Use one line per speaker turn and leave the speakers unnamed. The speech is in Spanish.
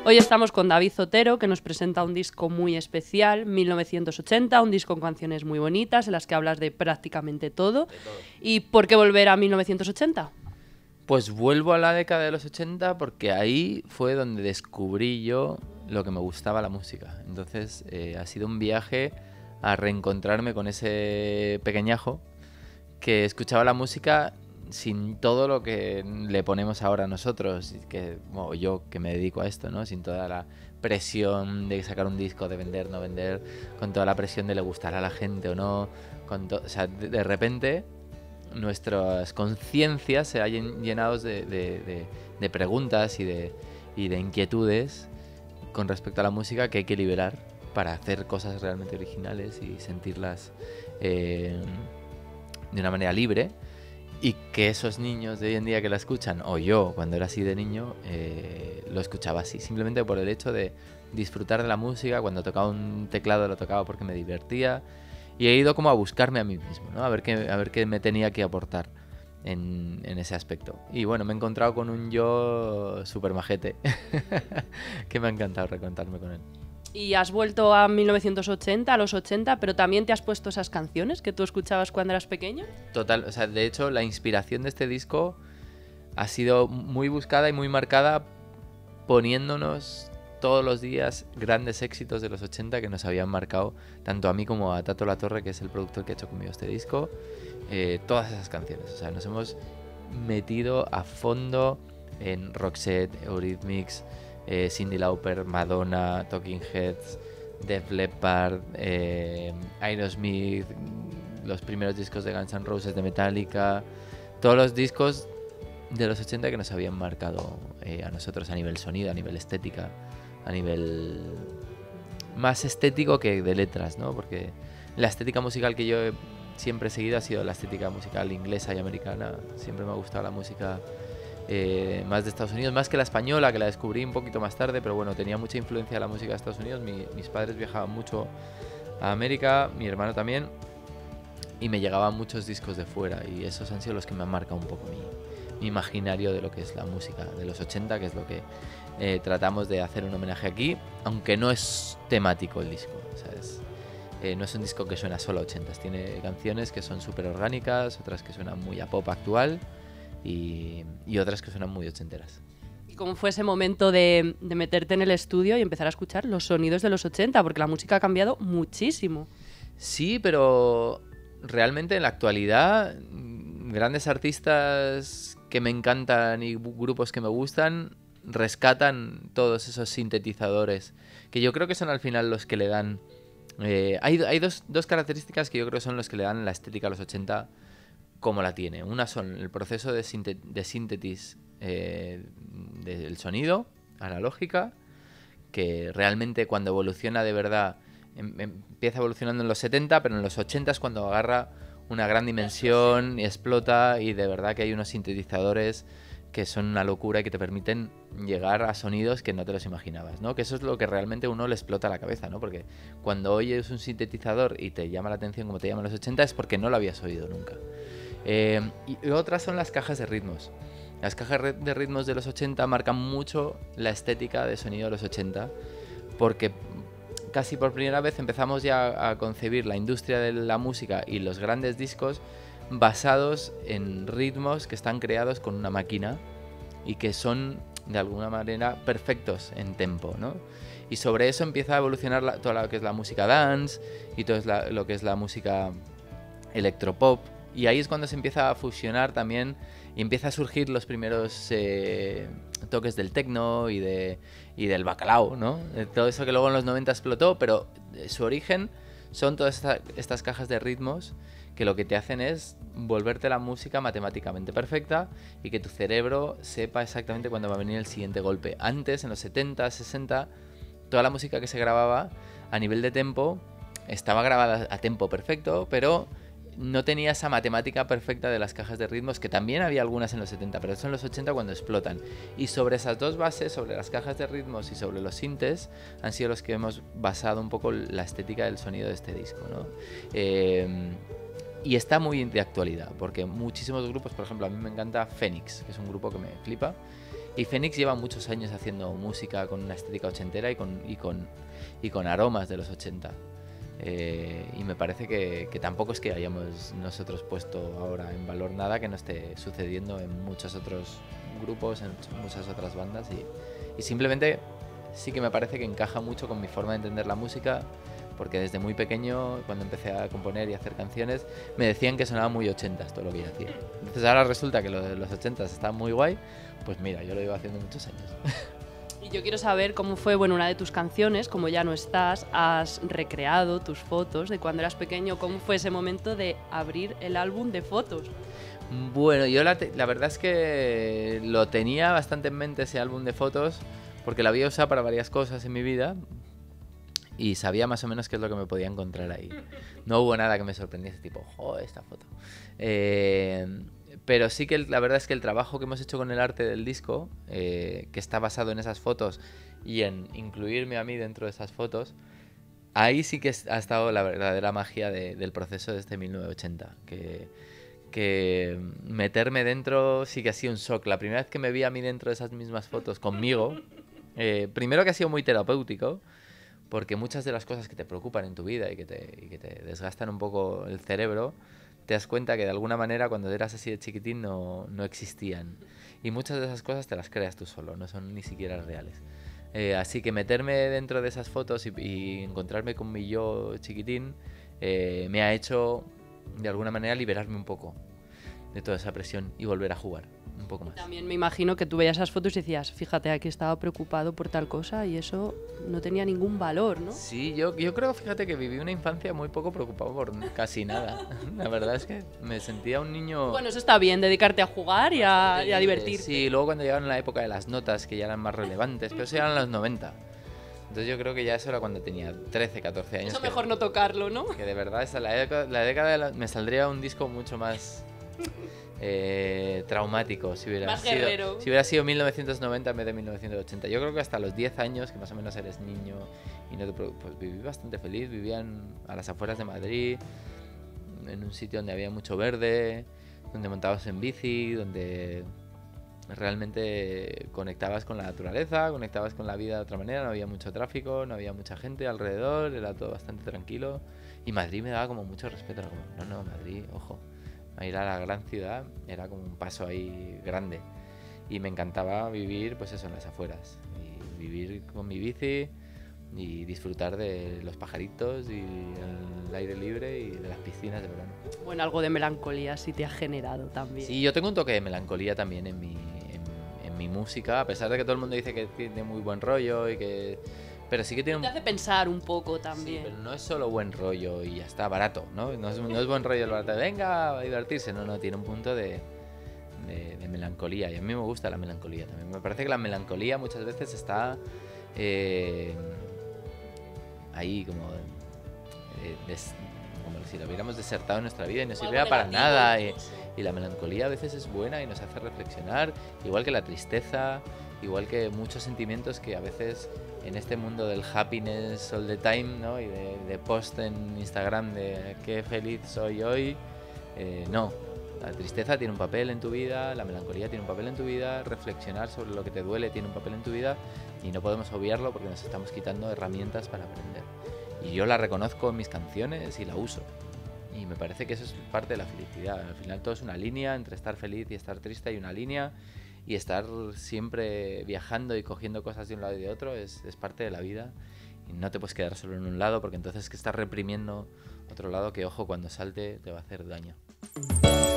Hoy estamos con David Zotero, que nos presenta un disco muy especial, 1980, un disco con canciones muy bonitas, en las que hablas de prácticamente todo. ¿Y por qué volver a 1980?
Pues vuelvo a la década de los 80 porque ahí fue donde descubrí yo lo que me gustaba la música. Entonces ha sido un viaje a reencontrarme con ese pequeñajo que escuchaba la música sin todo lo que le ponemos ahora nosotros, o yo que me dedico a esto, ¿no? Sin toda la presión de sacar un disco, de vender, no vender, con toda la presión de le gustará a la gente o no. O sea, de repente nuestras conciencias se hayan llenado de preguntas y de inquietudes con respecto a la música que hay que liberar para hacer cosas realmente originales y sentirlas de una manera libre, y que esos niños de hoy en día que la escuchan, o yo cuando era así de niño, lo escuchaba así, simplemente por el hecho de disfrutar de la música. Cuando tocaba un teclado lo tocaba porque me divertía, y he ido como a buscarme a mí mismo, ¿no? A ver qué me tenía que aportar en ese aspecto. Y bueno, me he encontrado con un yo súper majete que me ha encantado reencontrarme con él.
Y has vuelto a 1980, a los 80, pero también te has puesto esas canciones que tú escuchabas cuando eras pequeño.
Total, o sea, de hecho la inspiración de este disco ha sido muy buscada y muy marcada, poniéndonos todos los días grandes éxitos de los 80 que nos habían marcado tanto a mí como a Tato La Torre, que es el productor que ha hecho conmigo este disco. Todas esas canciones, o sea, nos hemos metido a fondo en Roxette, Eurythmics, Cyndi Lauper, Madonna, Talking Heads, Def Leppard, Aerosmith, los primeros discos de Guns N' Roses, de Metallica, todos los discos de los 80 que nos habían marcado a nosotros a nivel sonido, a nivel estética, a nivel más estético que de letras, ¿no? Porque la estética musical que yo siempre he seguido ha sido la estética musical inglesa y americana. Siempre me ha gustado la música más de Estados Unidos, más que la española, que la descubrí un poquito más tarde, pero bueno, tenía mucha influencia de la música de Estados Unidos. Mis padres viajaban mucho a América, mi hermano también, y me llegaban muchos discos de fuera, y esos han sido los que me han marcado un poco mi imaginario de lo que es la música de los 80, que es lo que tratamos de hacer un homenaje aquí, aunque no es temático el disco, ¿sabes? No es un disco que suena solo a 80s, tiene canciones que son súper orgánicas, otras que suenan muy a pop actual y otras que suenan muy ochenteras.
¿Y cómo fue ese momento de meterte en el estudio y empezar a escuchar los sonidos de los 80? Porque la música ha cambiado muchísimo.
Sí, pero realmente en la actualidad grandes artistas que me encantan y grupos que me gustan rescatan todos esos sintetizadores, que yo creo que son al final los que le dan... hay dos características que yo creo que son los que le dan la estética a los 80 como la tiene. Una son el proceso de síntesis del sonido, analógica, que realmente cuando evoluciona de verdad, empieza evolucionando en los 70, pero en los 80 es cuando agarra una gran dimensión y explota, y de verdad que hay unos sintetizadores que son una locura y que te permiten llegar a sonidos que no te los imaginabas, ¿no? Que eso es lo que realmente uno le explota la cabeza, ¿no? Porque cuando oyes un sintetizador y te llama la atención como te llama en los 80 es porque no lo habías oído nunca. Y otras son las cajas de ritmos. Las cajas de ritmos de los 80 marcan mucho la estética de sonido de los 80, porque casi por primera vez empezamos ya a concebir la industria de la música y los grandes discos basados en ritmos que están creados con una máquina y que son de alguna manera perfectos en tempo, ¿no? Y sobre eso empieza a evolucionar toda lo que es la música dance y todo lo que es la música electropop, y ahí es cuando se empieza a fusionar también y empieza a surgir los primeros toques del techno y del bacalao, ¿no? Todo eso que luego en los 90 explotó, pero su origen son todas estas cajas de ritmos que lo que te hacen es volverte la música matemáticamente perfecta y que tu cerebro sepa exactamente cuándo va a venir el siguiente golpe. Antes, en los 70, 60, toda la música que se grababa a nivel de tempo estaba grabada a tempo perfecto, pero no tenía esa matemática perfecta de las cajas de ritmos, que también había algunas en los 70, pero son los 80 cuando explotan. Y sobre esas dos bases, sobre las cajas de ritmos y sobre los sintes, han sido los que hemos basado un poco la estética del sonido de este disco, ¿no? Y está muy de actualidad, porque muchísimos grupos, por ejemplo, a mí me encanta Phoenix, que es un grupo que me flipa, Y Phoenix lleva muchos años haciendo música con una estética ochentera y con aromas de los 80. Y me parece que tampoco es que hayamos nosotros puesto ahora en valor nada que no esté sucediendo en muchos otros grupos, en muchas otras bandas. Y simplemente sí que me parece que encaja mucho con mi forma de entender la música, porque desde muy pequeño, cuando empecé a componer y a hacer canciones, me decían que sonaba muy 80s todo lo que yo hacía. Entonces ahora resulta que lo de los 80s está muy guay. Pues mira, yo lo llevo haciendo muchos años.
Y yo quiero saber cómo fue, bueno, una de tus canciones, como ya no estás, has recreado tus fotos de cuando eras pequeño. ¿Cómo fue ese momento de abrir el álbum de fotos?
Bueno, yo la verdad es que lo tenía bastante en mente ese álbum de fotos, porque lo había usado para varias cosas en mi vida y sabía más o menos qué es lo que me podía encontrar ahí. No hubo nada que me sorprendiese, tipo, ¡joder, esta foto! Pero sí que la verdad es que el trabajo que hemos hecho con el arte del disco, que está basado en esas fotos y en incluirme a mí dentro de esas fotos, ahí sí que ha estado la verdadera magia del proceso de este 1980, que meterme dentro sí que ha sido un shock. La primera vez que me vi a mí dentro de esas mismas fotos conmigo, primero que ha sido muy terapéutico, porque muchas de las cosas que te preocupan en tu vida y que te desgastan un poco el cerebro, te das cuenta que de alguna manera cuando eras así de chiquitín no existían. Y muchas de esas cosas te las creas tú solo, no son ni siquiera reales. Así que meterme dentro de esas fotos y encontrarme con mi yo chiquitín me ha hecho de alguna manera liberarme un poco de toda esa presión y volver a jugar un poco más.
También me imagino que tú veías esas fotos y decías, fíjate, aquí estaba preocupado por tal cosa y eso no tenía ningún valor, ¿no?
Sí, yo creo, fíjate que viví una infancia muy poco preocupado por casi nada. La verdad es que me sentía un niño...
Bueno, eso está bien, dedicarte a jugar y a divertirte.
Sí, luego cuando llegaron la época de las notas, que ya eran más relevantes, pero eso ya eran los 90. Entonces yo creo que ya eso era cuando tenía 13, 14 años.
Eso mejor no tocarlo, ¿no?
Que de verdad, la década me saldría un disco mucho más... traumático si hubiera sido 1990 en vez de 1980. Yo creo que hasta los 10 años, que más o menos eres niño y no pues viví bastante feliz. Vivían a las afueras de Madrid, en un sitio donde había mucho verde, donde montabas en bici, donde realmente conectabas con la naturaleza, conectabas con la vida de otra manera. No había mucho tráfico, no había mucha gente alrededor, era todo bastante tranquilo. Y Madrid me daba como mucho respeto. Era como, no, Madrid, ojo, a ir a la gran ciudad era como un paso ahí grande. Y me encantaba vivir, pues eso, en las afueras. Y vivir con mi bici y disfrutar de los pajaritos y el aire libre y de las piscinas de verano.
Bueno, algo de melancolía sí te ha generado también.
Sí, yo tengo un toque de melancolía también en mi música, a pesar de que todo el mundo dice que tiene muy buen rollo y que... Pero sí que tiene
te hace pensar un poco también.
Sí, pero no es solo buen rollo y ya está, barato, ¿no? No es buen rollo el barato. Venga a divertirse, no, tiene un punto de melancolía. Y a mí me gusta la melancolía también. Me parece que la melancolía muchas veces está ahí como si lo hubiéramos desertado en nuestra vida y no sirviera para nada. Y la melancolía a veces es buena y nos hace reflexionar, igual que la tristeza, igual que muchos sentimientos que a veces en este mundo del happiness all the time, ¿no? Y de post en Instagram de qué feliz soy hoy, no. La tristeza tiene un papel en tu vida, la melancolía tiene un papel en tu vida, reflexionar sobre lo que te duele tiene un papel en tu vida y no podemos obviarlo porque nos estamos quitando herramientas para aprender. Y yo la reconozco en mis canciones y la uso. Y me parece que eso es parte de la felicidad. Al final todo es una línea, entre estar feliz y estar triste hay una línea, y estar siempre viajando y cogiendo cosas de un lado y de otro es parte de la vida. Y no te puedes quedar solo en un lado porque entonces que estás reprimiendo otro lado que, ojo, cuando salte te va a hacer daño.